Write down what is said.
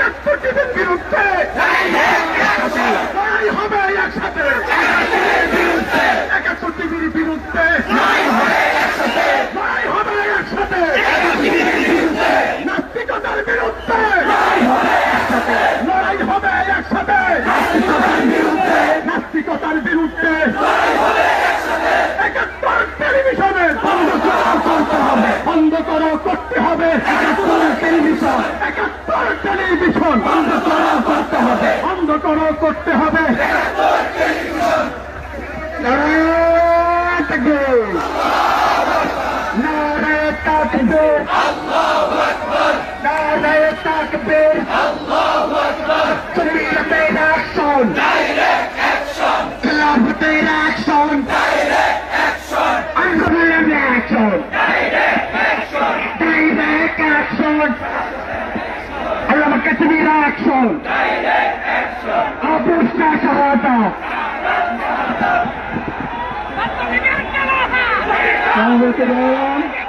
একাত্তর টিভির বিরুদ্ধে লড়াই হবে একসাথে, একাত্তর টিভির বিরুদ্ধে লড়াই হবে একসাথে, নাস্তিকতার বিরুদ্ধে লড়াই হবে একসাথে, নাস্তিকতার বিরুদ্ধে একাত্তর টেলিভিশনে বন্ধ করো করতে হবে, টেলিভিশন একাত্তর টেলিভিশন বন্ধ করো করতে হবে, বন্ধ করো করতে হবে। নারায়ে তাকবীর, নারায়ে তাকবীর, আল্লাহু আকবার, নারায়ে তাকবীর, আল্লাহু আকবার। Clear action, direct action, collaborative action, direct action, uncontrollable action, direct action, direct action, আল্লামা কাশ্মীর action, direct action, আবুসা শাহাদা, কাম করতে বললাম।